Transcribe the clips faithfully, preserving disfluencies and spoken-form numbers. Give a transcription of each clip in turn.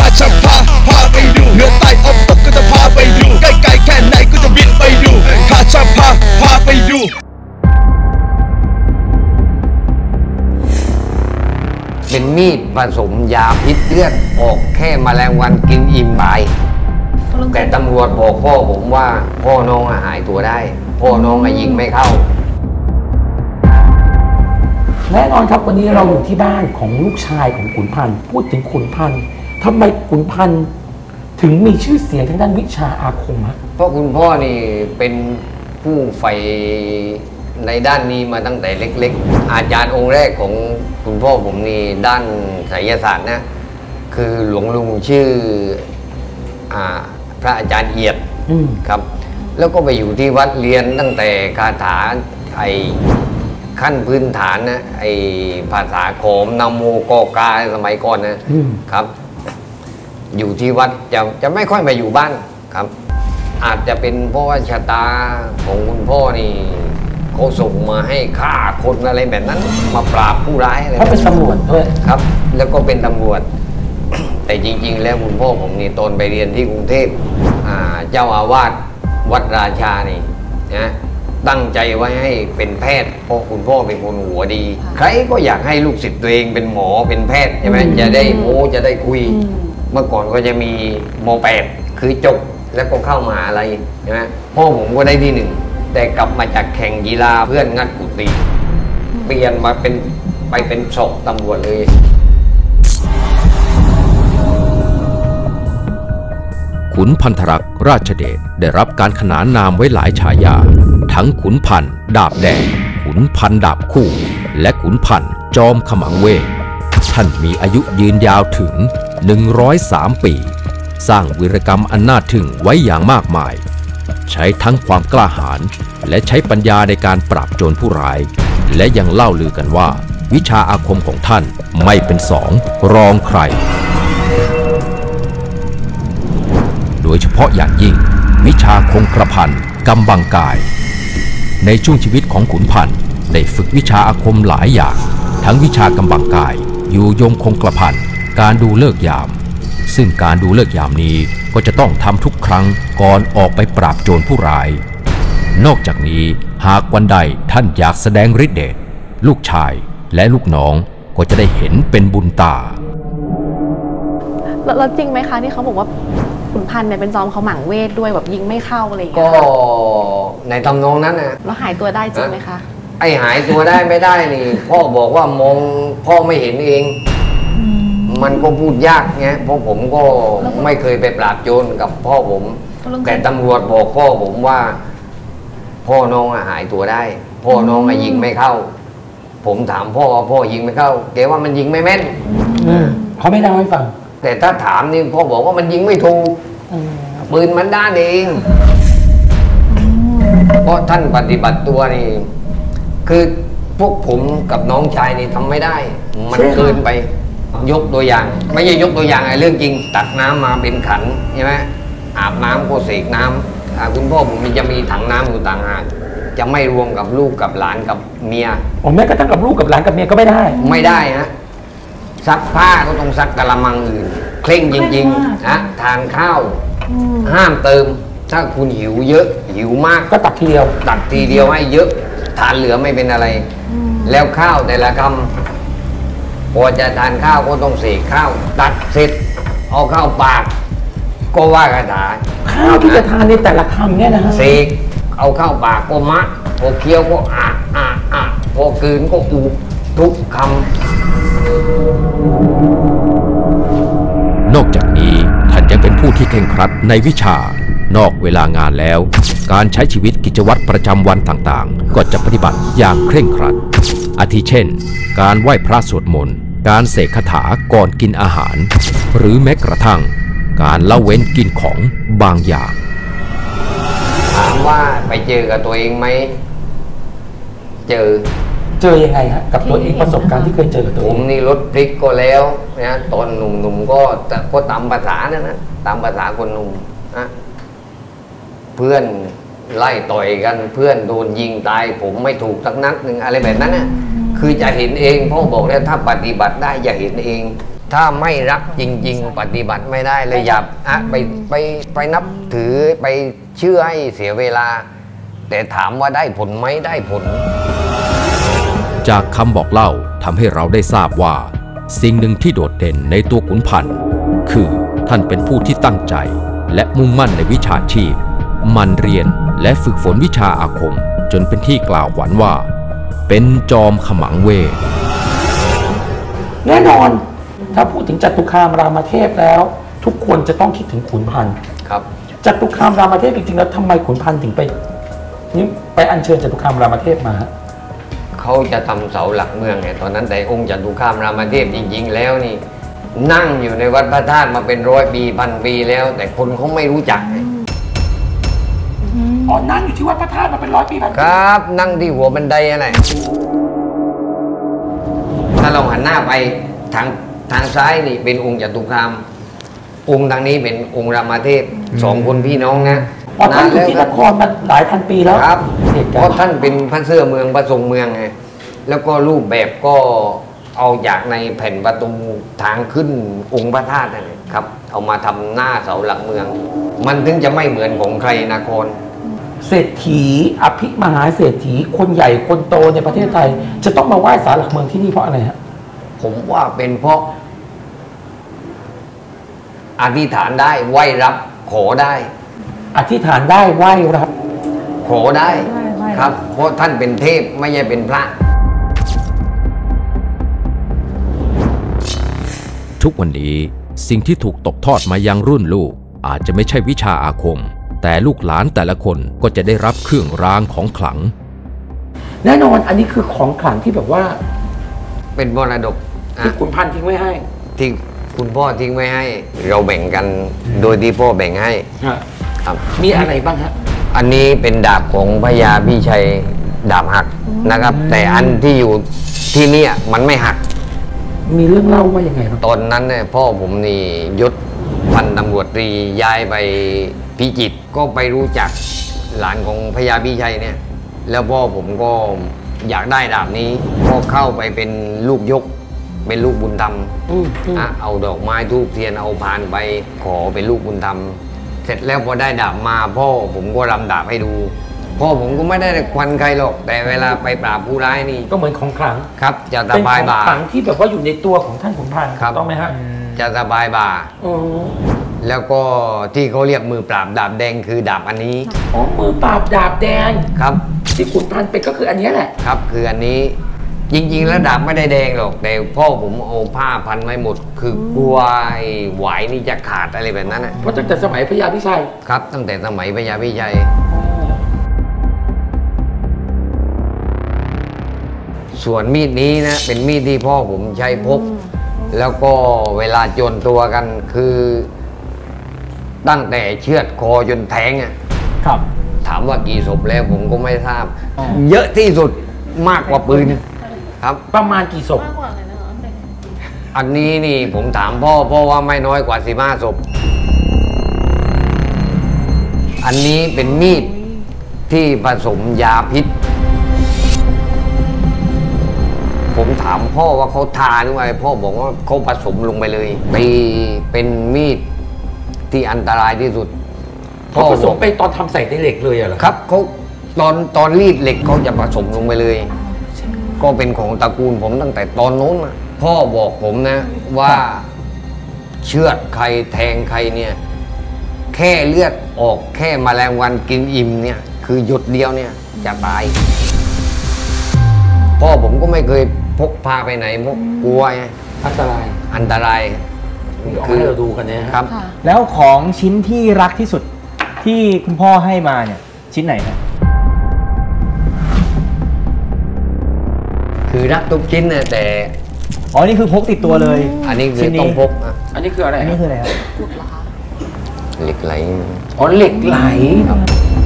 าจะพาพาไปดูเหนือใต้ออกตกก็จะพาไปดูใกล้ๆแค่ไหนก็จะบินไปดูข้าจะพาพาไปดูเป็นมีดผสมยาพิษเลือดออกแค่แมลงวันกินอิ่มไปแต่ตำรวจบอกพ่อผมว่าพ่อน้องหายตัวได้พ่อน้องยิงไม่เข้าแน่นอนครับวันนี้เราอยู่ที่บ้านของลูกชายของขุนพันธ์พูดถึงขุนพันธ์ทำไมขุนพันธ์ถึงมีชื่อเสียงทางด้านวิชาอาคมฮะเพราะคุณพ่อนี่เป็นผู้ใฝ่ในด้านนี้มาตั้งแต่เล็กๆอาจารย์องค์แรกของคุณพ่อผมนี่ด้านไสยศาสตร์นะคือหลวงลุงชื่ออ่าพระอาจารย์เอียดครับแล้วก็ไปอยู่ที่วัดเรียนตั้งแต่คาถาไอขั้นพื้นฐานนะไอภาษาโขมนโมกกาสมัยก่อนนะครับอยู่ที่วัดจะจะไม่ค่อยมาอยู่บ้านครับอาจจะเป็นเพราะว่าชะตาของคุณพ่อนี่เขาส่งมาให้ฆ่าคนอะไรแบบนั้นมาปราบผู้ร้ายอะไรเขาเป็นตำรวจด้วยครับแล้วก็เป็นตำรวจแต่จริงๆแล้วคุณพ่อผมนี่ตอนไปเรียนที่กรุงเทพเจ้าอาวาสวัดราชานี่นะตั้งใจไว้ให้เป็นแพทย์เพราะคุณพ่อเป็นคนหัวดีใครก็อยากให้ลูกศิษย์ตัวเองเป็นหมอเป็นแพทย์ใช่ไหมจะได้โม้จะได้คุยเมื่อก่อนก็จะมีม.แปดคือจบแล้วก็เข้ามหาลัยใช่ไหมพ่อผมก็ได้ที่หนึ่งแต่กลับมาจากแข่งกีฬาเพื่อนงัดกุฏิเปลี่ยนมาเป็นไปเป็นศพตำรวจเลยขุนพันธรักษ์ราชเดชได้รับการขนานนามไว้หลายฉายาทั้งขุนพันธ์ดาบแดงขุนพันธ์ดาบคู่และขุนพันธ์จอมขมังเวทท่านมีอายุยืนยาวถึงหนึ่งร้อยสามปีสร้างวีรกรรมอันน่าทึ่งไว้อย่างมากมายใช้ทั้งความกล้าหาญและใช้ปัญญาในการปราบโจรผู้ร้ายและยังเล่าลือกันว่าวิชาอาคมของท่านไม่เป็นสองรองใครโดยเฉพาะอย่างยิ่งวิชาคงกระพันกำบังกายในช่วงชีวิตของขุนพันธ์ได้ฝึกวิชาอาคมหลายอย่างทั้งวิชากำบังกายอยู่ยงคงกระพันการดูฤกษ์ยามซึ่งการดูฤกษ์ยามนี้ก็จะต้องทำทุกครั้งก่อนออกไปปราบโจรผู้ร้ายนอกจากนี้หากวันใดท่านอยากแสดงฤทธิ์เดชลูกชายและลูกน้องก็จะได้เห็นเป็นบุญตาแล้วจริงไหมคะที่เขาบอกว่าขุนพันธ์เนี่ยเป็นจอมขมังเวทด้วยแบบยิงไม่เข้าอะไรอย่างเงี้ยก็ในตำนองนั้นนะแล้วหายตัวได้จริงไหมคะไอหายตัวได้ไม่ได้นี่พ่อบอกว่ามองพ่อไม่เห็นเองมันก็พูดยากไงเพราะผมก็ไม่เคยไปปราบโจรกับพ่อผมแต่ตำรวจบอกพ่อผมว่าพ่อน้องหายตัวได้พ่อน้องยิงไม่เข้าผมถามพ่อพ่อยิงไม่เข้าแกว่ามันยิงไม่แม่นเขาไม่เล่าให้ฟังแต่ถ้าถามนี่พ่อบอกว่ามันยิงไม่ถูกปืนมันด้านเองเพราะท่านปฏิบัติตัวนี่คือพวกผมกับน้องชายนี่ทำไม่ได้มันเกินไปยกตัวอย่างไม่ใช่ยกตัวอย่างไอ้เรื่องจริงตักน้ำมาเป็นขันใช่ไหมอาบน้ำก็เสกน้ำคุณพ่อผมมันจะมีถังน้ำอยู่ต่างหากจะไม่รวมกับลูกกับหลานกับเมียอ๋อแม้กระทั่งกับลูกกับหลานกับเมียก็ไม่ได้ไม่ได้ฮะซักผ้าก็ต้องซักกะละมังอื่นเคร่งจริงๆนะทานข้าวห้ามเติมถ้าคุณหิวเยอะหิวมากก็ตักทีเดียวตักทีเดียวให้เยอะทานเหลือไม่เป็นอะไรแล้วข้าวแต่ละคำพอจะทานข้าวก็ต้องเสกข้าวตักเสร็จเอาข้าวปากก็ว่าคาถาข้าวที่จะทานในแต่ละคำเนี่ยนะเสกเอาข้าวปากก็มะพอเคี้ยวก็อ่ะอ่ะอ่ะพอกลืนก็อูทุกคำนอกจากนี้ท่านยังเป็นผู้ที่เคร่งครัดในวิชานอกเวลางานแล้วการใช้ชีวิตกิจวัตรประจำวันต่างๆก็จะปฏิบัติอย่างเคร่งครัดอาทิเช่นการไหว้พระสวดมนต์การเสกคาถาก่อนกินอาหารหรือแม้กระทั่งการละเว้นกินของบางอย่างถามว่าไปเจอกับตัวเองไหมเจอเจอยังไงฮะกับตัวเองประสบการณ์ที่เคยเจอกับตัวเองผมนี่รถพลิกก็แล้วนะตอนหนุ่มๆก็ก็ตามภาษาเนี่ยนะตามภาษาคนหนุ่มนะเพื่อนไล่ต่อยกันเพื่อนโดนยิงตายผมไม่ถูกสักนัดหนึ่งอะไรแบบนั้นนะคือจะเห็นเองพ่อบอกแล้วถ้าปฏิบัติได้จะเห็นเองถ้าไม่รักจริง ๆ ปฏิบัติไม่ได้เลยอย่าอะไปไปไปนับถือไปเชื่อให้เสียเวลา แต่ถามว่าได้ผลไหมได้ผลจากคำบอกเล่าทำให้เราได้ทราบว่า สิ่งหนึ่งที่โดดเด่นในตัวขุนพันธ์คือท่านเป็นผู้ที่ตั้งใจและมุ่งมั่นในวิชาชีพหมั่นเรียนและฝึกฝนวิชาอาคมจนเป็นที่กล่าวขวัญว่า เป็นจอมขมังเวทแน่นอนถ้าพูดถึงจตุคามรามเทพแล้ว ทุกคนจะต้องคิดถึงขุนพันธ์ครับจตุคามรามเทพจริงๆแล้วทำไมขุนพันธ์ถึงไปนี่ไปอัญเชิญจตุคามรามเทพมาฮะเขาจะทำเสาหลักเมืองไงตอนนั้นแต่องค์จตุคามรามเทพจริง ๆ แล้วนี่ นั่งอยู่ในวัดพระธาตุมาเป็นร้อยปีพันปีแล้ว แต่คนเขาไม่รู้จักไงอ๋อนั่งอยู่ที่วัดพระธาตุมาเป็นร้อยปีพันปีครับ นั่งที่หัวบันไดอะไรถ้าเราหันหน้าไปทางทางซ้ายนี่เป็นองค์จตุคาม องค์ทางนี้เป็นองค์รามเทพสองคนพี่น้องนะอ๋อท่านอยู่ที่นครมาหลายพันปีแล้วครับเหตุเพการราะณ์ท่านเป็นพระเสื้อเมืองพระทรงเมืองไงแล้วก็รูปแบบก็เอาจากในแผ่นประตูทางขึ้นองค์พระธาตุนั่นแหละครับ เอามาทำหน้าเสาหลักเมือง มันถึงจะไม่เหมือนของใครนครเศรษฐีอภิมหาเศรษฐีคนใหญ่คนโตในประเทศไทย จะต้องมาไหว้ศาลหลักเมืองที่นี่เพราะอะไรฮะผมว่าเป็นเพราะอธิษฐานได้ไหวรับขอได้อธิษฐานได้ไหว้รับขอได้ครับ เพราะท่านเป็นเทพไม่ใช่เป็นพระทุกวันนี้สิ่งที่ถูกตกทอดมายังรุ่นลูกอาจจะไม่ใช่วิชาอาคม แต่ลูกหลานแต่ละคนก็จะได้รับเครื่องรางของขลังแน่นอนอันนี้คือของขลังที่แบบว่าเป็นมรดกที่ขุนพันธ์ทิ้งไว้ให้ที่คุณพ่อทิ้งไว้ให้ เราแบ่งกันโดยที่พ่อแบ่งให้ครับมีอะไรบ้างฮะอันนี้เป็นดาบของพญาพี่ชัยดาบหักนะครับ แต่อันที่อยู่ที่เนี่ยมันไม่หักมีเรื่องเล่าว่ายังไงบ้างตอนนั้นเนี่ยพ่อผมนี่ยศพันตำรวจตรีย้ายไปพิจิตรก็ไปรู้จักหลานของพญาพี่ชัยเนี่ย แล้วพ่อผมก็อยากได้ดาบนี้ก็เข้าไปเป็นลูกยก เป็นลูกบุญธรรมอ่ะเอาดอกไม้ทูบเทียนเอาพานไปขอเป็นลูกบุญธรรม เสร็จแล้วพอได้ดาบมาพ่อผมก็รำดาบให้ดู พ่อผมก็ไม่ได้ควันใครหรอก แต่เวลาไปปราบผู้ร้ายนี่ก็เหมือนของขลังครับจะสเป็นขบายองบ่าขลังที่แบบว่าอยู่ในตัวของท่านขุนพันธ์ครับต้องไหมฮะจะสบายบ่าอ๋อแล้วก็ที่เขาเรียกมือปราบดาบแดงคือดาบอันนี้อ๋อมือปราบดาบแดงครับที่ขุนพันธ์เป็นก็คืออันเนี้ยแหละครับคืออันนี้จริงๆแล้วดาบไม่ได้แดงหรอก แต่พ่อผมเอาผ้าพันไว้หมด คือกลัวไอ้หวายนี่จะขาดอะไรแบบนั้นนะเพราะตั้งแต่สมัยพญาพิชัยครับ ตั้งแต่สมัยพญาพิชัย ส่วนมีดนี้นะเป็นมีดที่พ่อผมใช้พก แล้วก็เวลาโจรตัวกันคือ ตั้งแต่เชือดคอจนแทงอ่ะครับถามว่ากี่ศพแล้วผมก็ไม่ทราบ เยอะที่สุดมากกว่าปืนครับประมาณกี่ศพอันนี้นี่ผมถามพ่อพ่อว่าไม่น้อยกว่าสิบห้าศพ อันนี้เป็นมีดที่ผสมยาพิษ ผมถามพ่อว่าเขาทาหรือไงพ่อบอกว่าเขาผสมลงไปเลยไปเป็นมีดที่อันตรายที่สุดเขาผสมไปตอนทำใส่ในเหล็กเลยเหรอครับเขาตอนตอนรีดเหล็กเขาจะผสมลงไปเลย ก็เป็นของตระกูลผมตั้งแต่ตอนโน้นนะพ่อบอกผมนะว่าเชือดใครแทงใครเนี่ย แค่เลือดออกแค่แมลงวันกินอิ่มเนี่ยคือหยดเดียวเนี่ยจะตาย พ่อผมก็ไม่เคยพกพาไปไหนเพราะกลัวไงอันตรายอันตรายเดี๋ยวเอาให้เราดูกันนะฮะครับแล้วของชิ้นที่รักที่สุดที่คุณพ่อให้มาเนี่ยชิ้นไหนฮะคือรักทุกชิ้นนะแต่อ๋อนี่คือพกติดตัวเลยอันนี้คือชิ้นนี้ต้องพกนะอันนี้คืออะไรอันนี้ฮะคืออะไรครับเหล็กไหลอ๋อเหล็กไหลครับ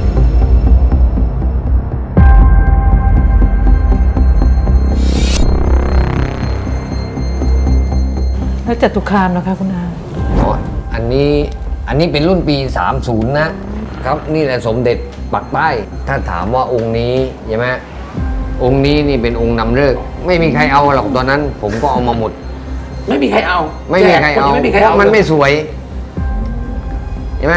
แล้วจตุคามนะคะคุณอาอ๋ออันนี้อันนี้เป็นรุ่นปีสามสิบนะครับนี่แหละสมเด็จปักใต้ถ้าถามว่าองค์นี้ใช่ไหมองค์นี้นี่เป็นองค์นำฤกษ์ไม่มีใครเอาหรอกตอนนั้น ผมก็เอามาหมดไม่มีใครเอาไม่มีใครเอาแจกนไม่มีใครเพเอาราะมันไม่สวยใช่ไหม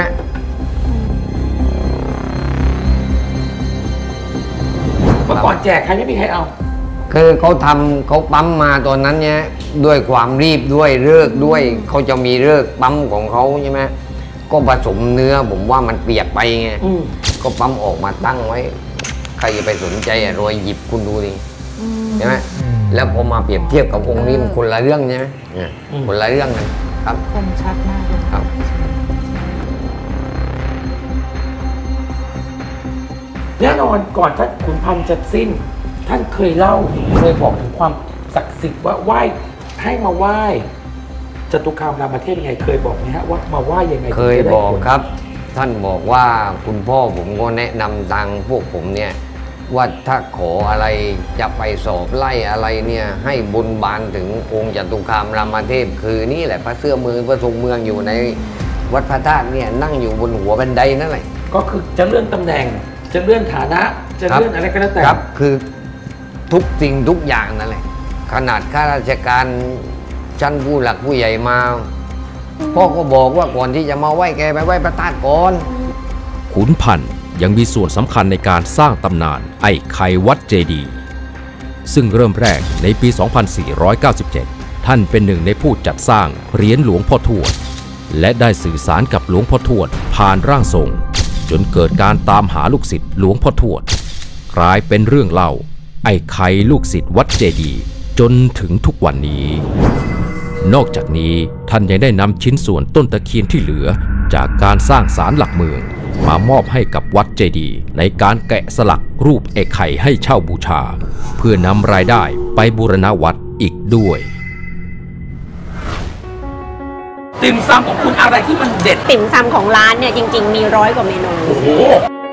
เมื่อก่อนแจกใครไม่มีใครเอาคือเขาทำเขาปั๊มมาตอนนั้นเนี่ยด้วยความรีบด้วยเลิกด้วยเขาจะมีเลิกปั๊มของเขาใช่ไหมก็ผสมเนื้อผมว่ามันเปียกไปไงอืมก็ปั๊มออกมาตั้งไว้ ใครจะไปสนใจอะรอยหยิบคุณดูดิใช่ไหมแล้วพอมาเปรียบเทียบกับองค์นี้มันคนละเรื่องใช่ไหมเนี่ยคนละเรื่องกันครับคมชัดมากเลยครับแน่นอนก่อนท่านขุนพันธ์จะสิ้น ท่านเคยเล่าเคยบอกถึงความศักดิ์สิทธิ์ว่าไหว้ให้มาไหว้จตุคามรามเทพยังไงเคยบอกไหมฮะว่ามาไหว้ยังไงเคยถึงจะได้บอกผลครับ ท่านบอกว่าคุณพ่อผมก็แนะนำทางพวกผมเนี่ยว่าถ้าขออะไรจะไปสอบไล่อะไรเนี่ยให้บุญบานถึงองค์จตุคามรามเทพคือนี่แหละพระเสื้อเมืองพระทรงเมืองอยู่ในวัดพระธาตุเนี่ยนั่งอยู่บนหัวบันไดนั่นแหละก็คือจะเลื่อนตำแหน่ง จะเลื่อนฐานะ จะเลื่อนอะไรก็แล้วแต่ครับคือทุกสิ่งทุกอย่างนั่นแหละขนาดข้าราชการชั้นผู้หลักผู้ใหญ่มาพ่อก็บอกว่าก่อนที่จะมาไหว้แกไปไหว้พระธาตุก่อนขุนพันธ์ยังมีส่วนสำคัญในการสร้างตำนานไอ้ไข่วัดเจดีย์ซึ่งเริ่มแรกในปี สองพันสี่ร้อยเก้าสิบเจ็ด ท่านเป็นหนึ่งในผู้จัดสร้างเหรียญหลวงพ่อทวดและได้สื่อสารกับหลวงพ่อทวดผ่านร่างทรงจนเกิดการตามหาลูกศิษย์หลวงพ่อทวดกลายเป็นเรื่องเล่าไอ้ไข่ลูกศิษย์วัดเจดีย์จนถึงทุกวันนี้นอกจากนี้ท่านยังได้นำชิ้นส่วนต้นตะเคียนที่เหลือจากการสร้างศาลหลักเมืองมามอบให้กับวัดเจดีย์ในการแกะสลักรูปไอ้ไข่ให้เช่าบูชาเพื่อนำรายได้ไปบูรณะวัดอีกด้วยติ่มซำของคุณอะไรที่มันเด็ดติ่มซำของร้านเนี่ยจริง ๆ มีร้อยกว่าเมนูโอ้โห